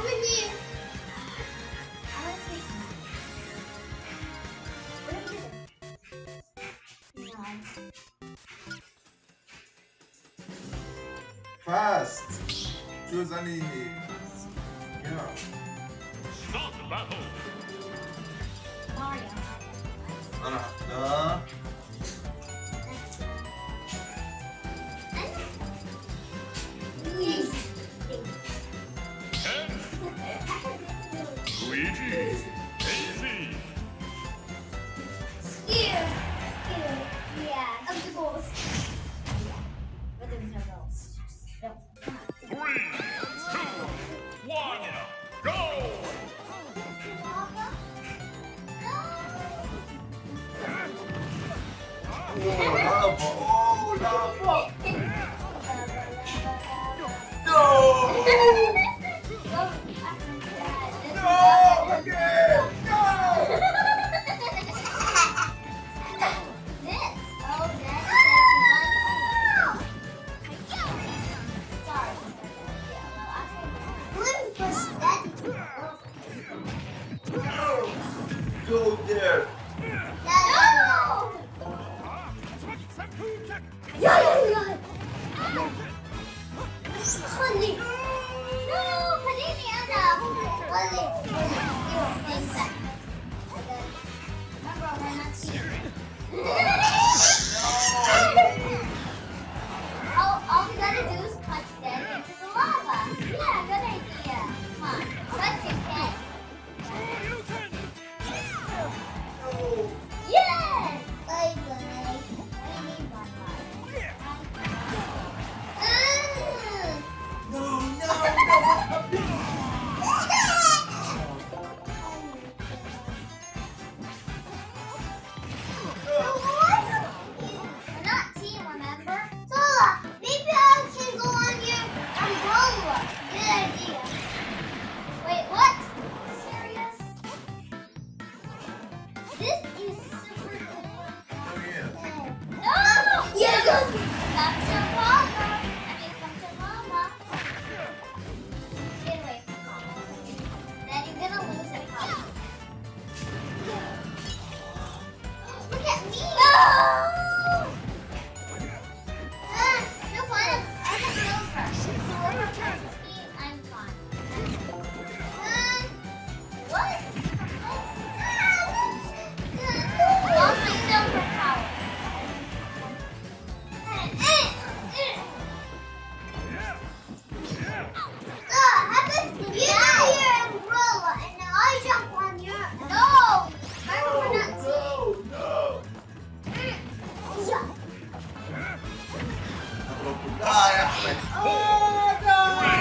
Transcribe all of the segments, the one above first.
Fast! Choose any. Yeah. Start the battle. Mario. No. Luigi. Daisy. Yeah. Of the balls. But there's no balls. No. 3, 2, 1, go! Oh, lava! No! No! Again! No! Go there! All we gotta do is punch them into the lava. Yeah, good idea. Come on, punch his head. Yes! Bye bye. No, no, no! We're not team, remember? Sola, maybe I can go on your umbrella. Good idea. Wait, what? Serious? This is super cool. Oh, yeah. No! Yeah, come to Mama. Come to Mama. Get away from Mama. Then you're gonna lose it, Mama. Look at me! No! No fun. I have silver. So whoever touches me, I'm fine. What? Lost my silver power. Happens to you your umbrella, and now I jump on your. No! Remember, we're not team. No! Yeah. Ah, yeah. Oh, no!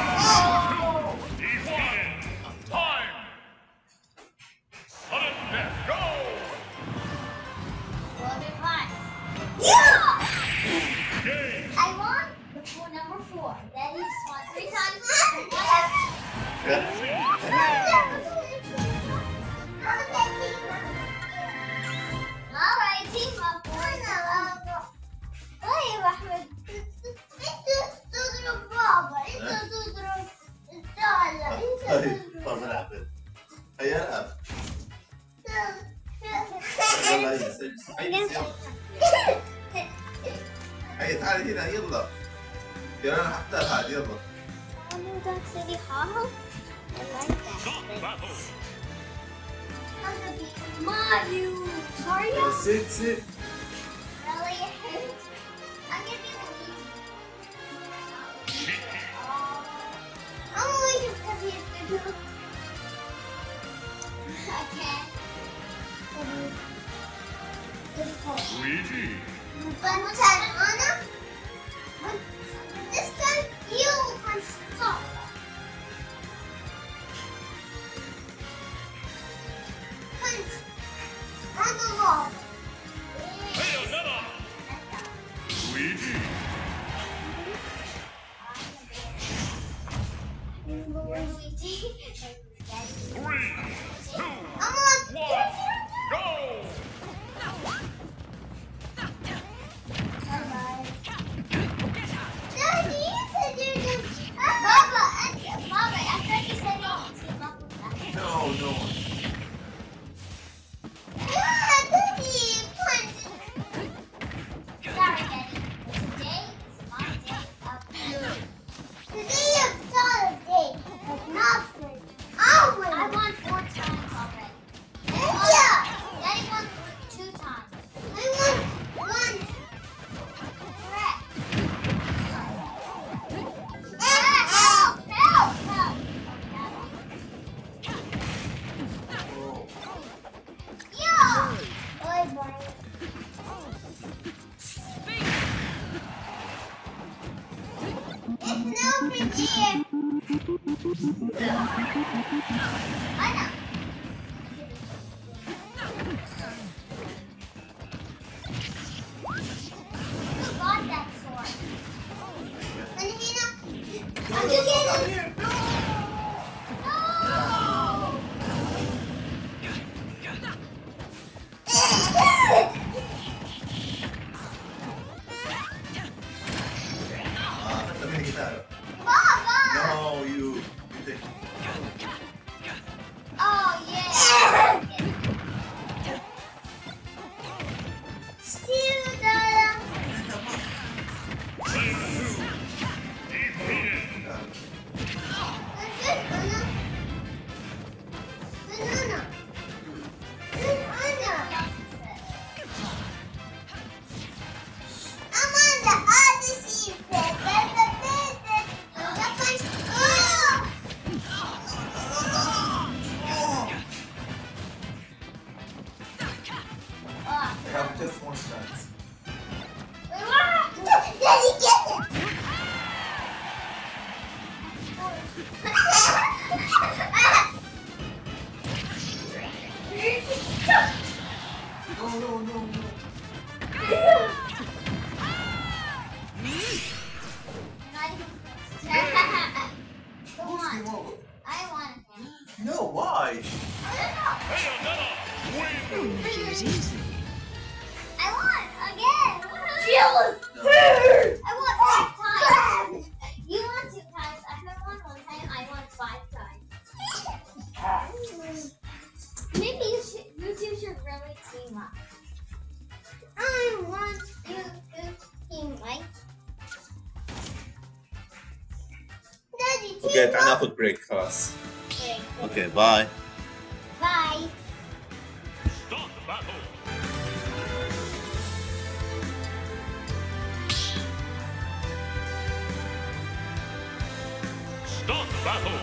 Defeated. Time. Sudden death, go! We'll be fine. Yeah! Game. I won the number 4. Then you won 3 times. Alright, team up. Hey, Ahmed. طب العب هيا العب يلا هيا هيا تعالي هنا يلا يلا انا حتى هذه يلا Dark City Hall? I like that. Start the battle. Mario! Mario? sit Really? I'm gonna be the lead. I'm only because he's good. Okay. Luigi. One more time, Anna. This time, you can stop. Punch. On the wall. Bayonetta. Luigi. Luigi. 3, 2, I'm on. 1, go! Bye-bye. Daddy, you said you're going to... Mama, I thought you said I know. Who got that sword? Angelina, how'd you get it? No! También quitaron. Baba! No, you. Oh, yeah. Still the... Banana. I'm on the other seat. I have just one chance. Daddy, get it! No. Come on. I want him. No, why? I want again. I want 5 times. You want 2 times. I have won 1 time. I want 5 times. Maybe you two should really team up. I want you to team right. Daddy, team Okay, time up. for break class. Okay. Okay, bye. Bye. Start the battle. Start the battle.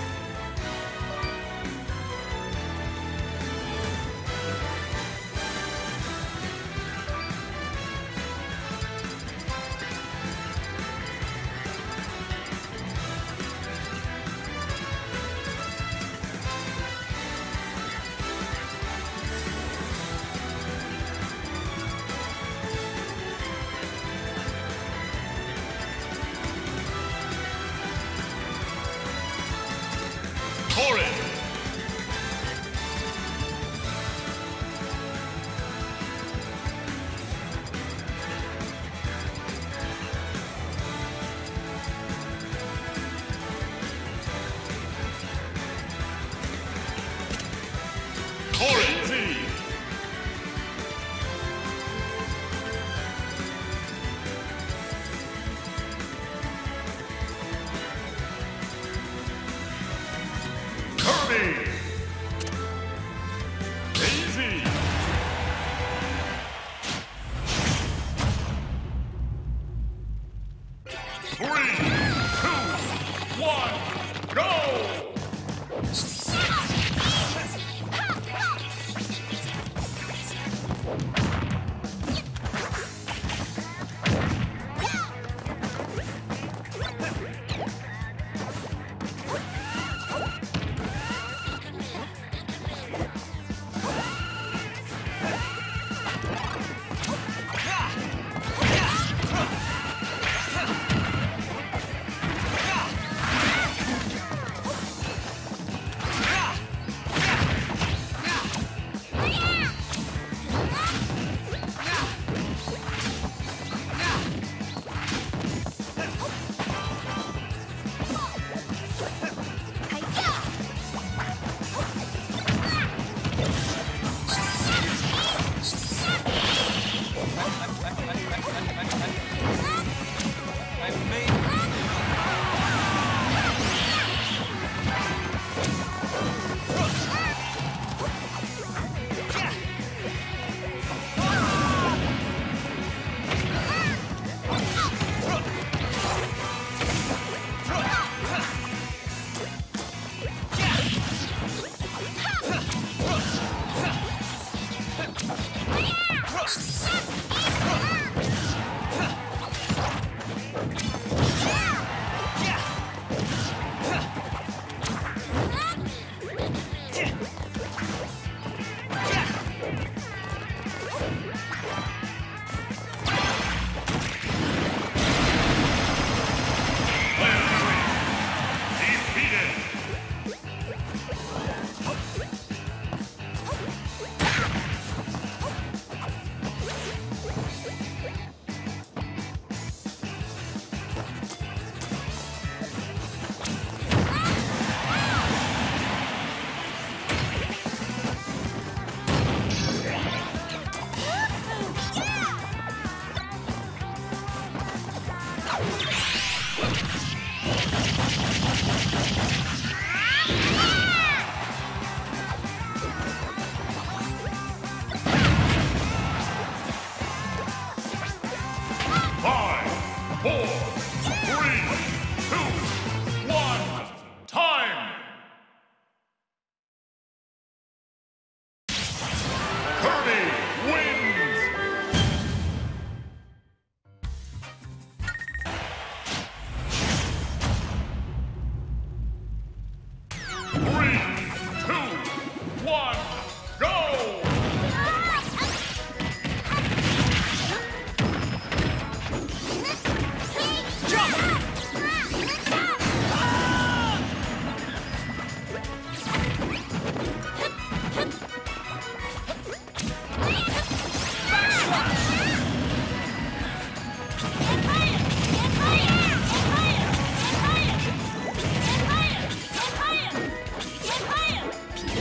Torrid. Torrid Z. Kirby. Easy. 3, 2, 1, go!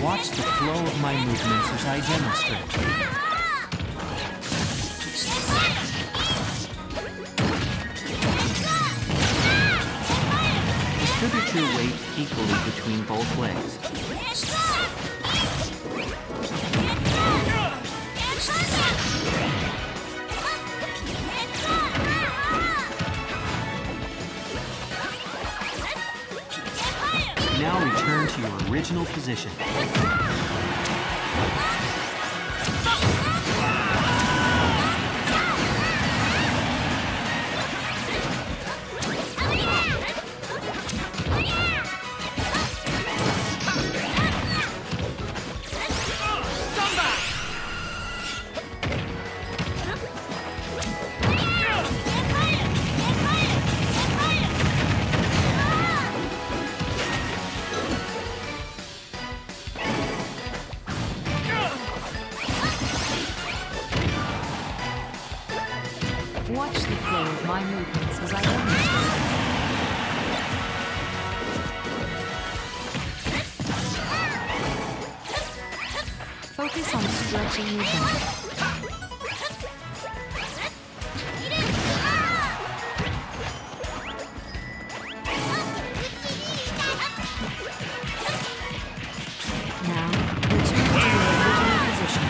Watch the flow of my movements as I demonstrate. Distribute your weight equally between both legs. Now return to your original position. Watch the flow of my movements as I demonstrate. Focus on stretching your body. Now, return to your original position.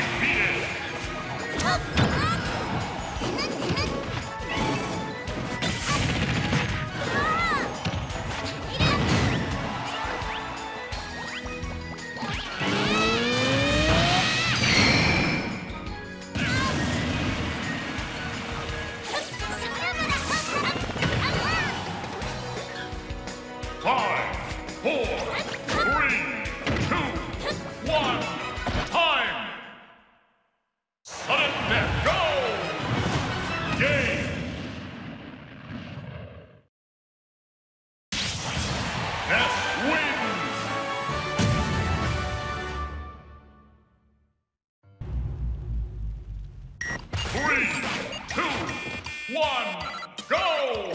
Five, four, three, two, one, time! Sudden death, go! Game! Ness wins! 3, 2, 1, go!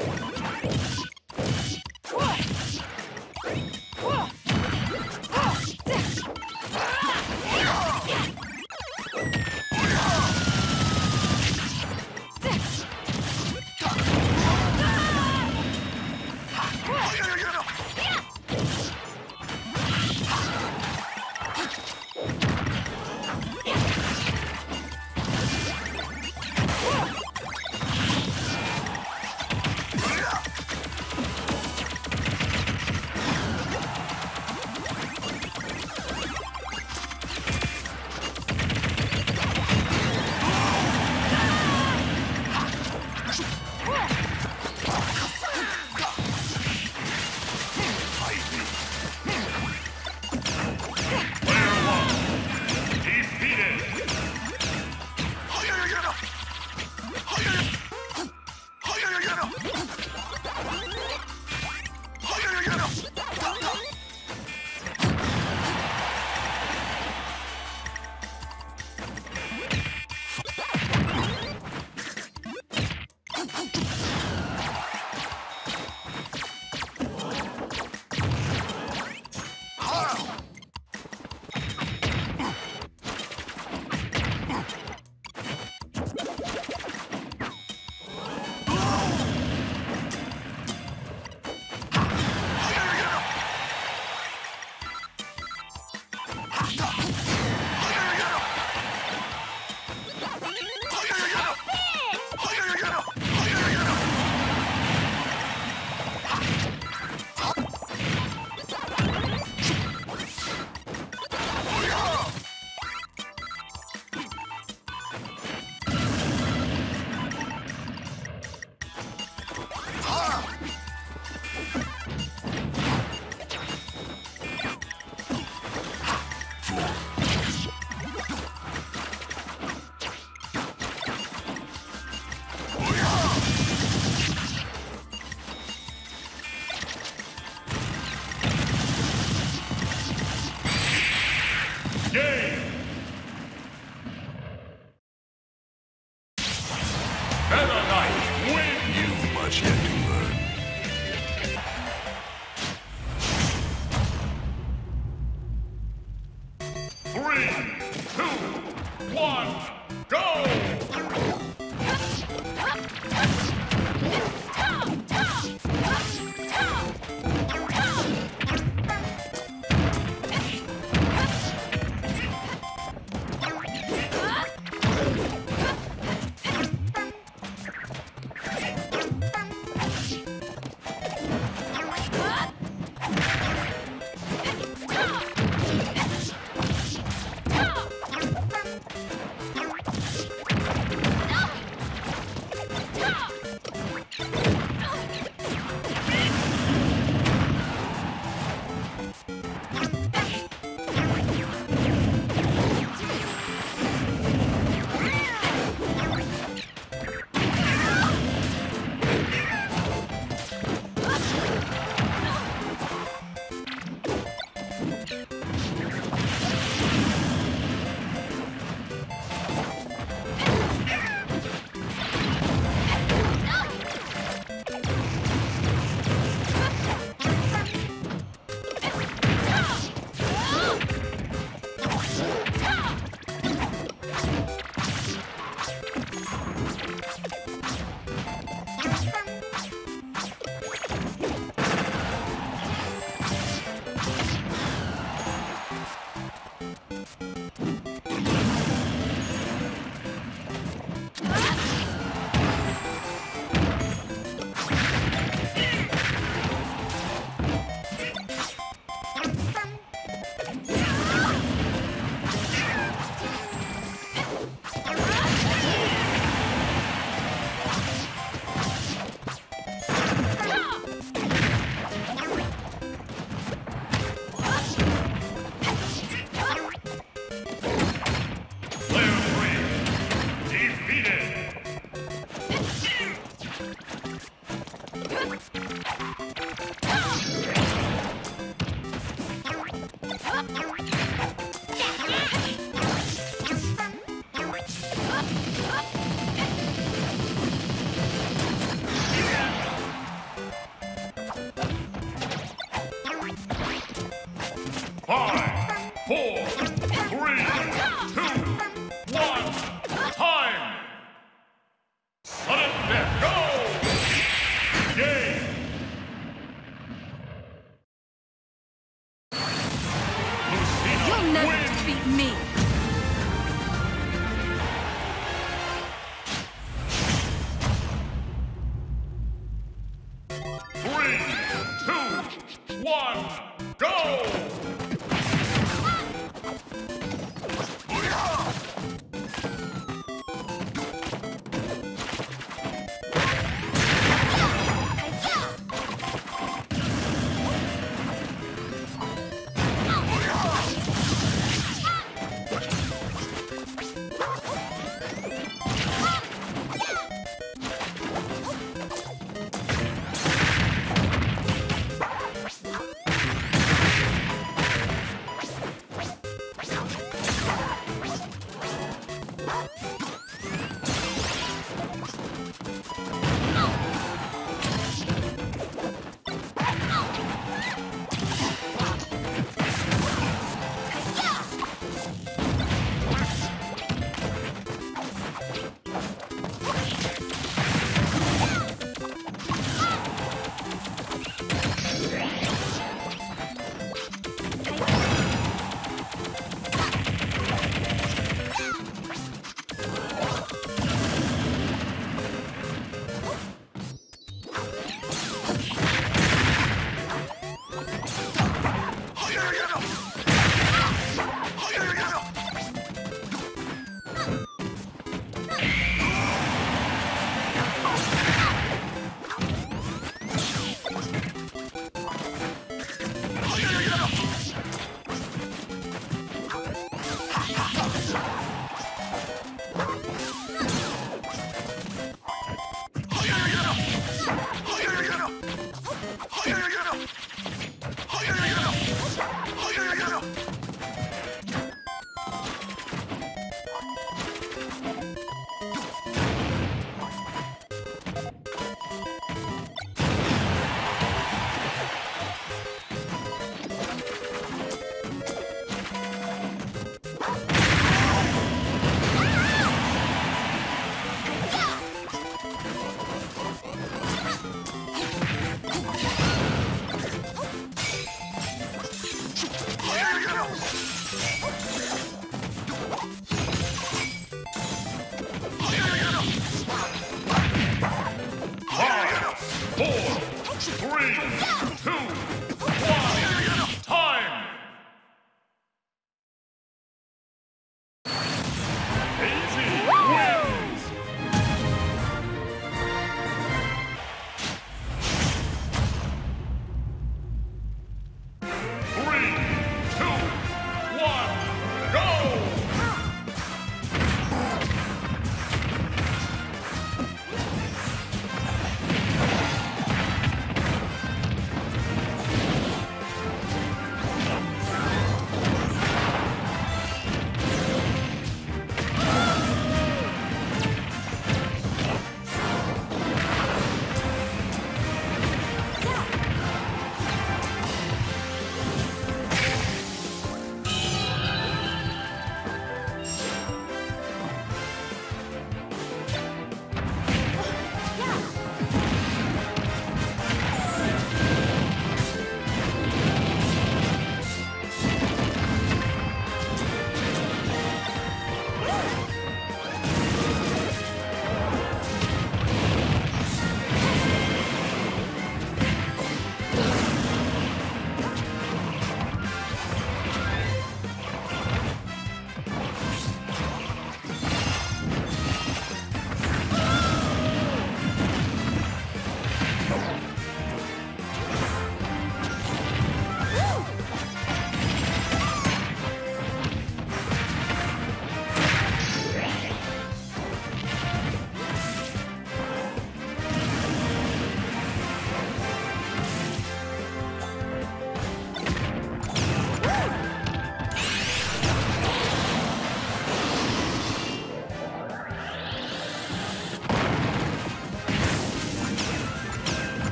3, 2, 1, go!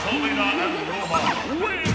Selena and Noma win!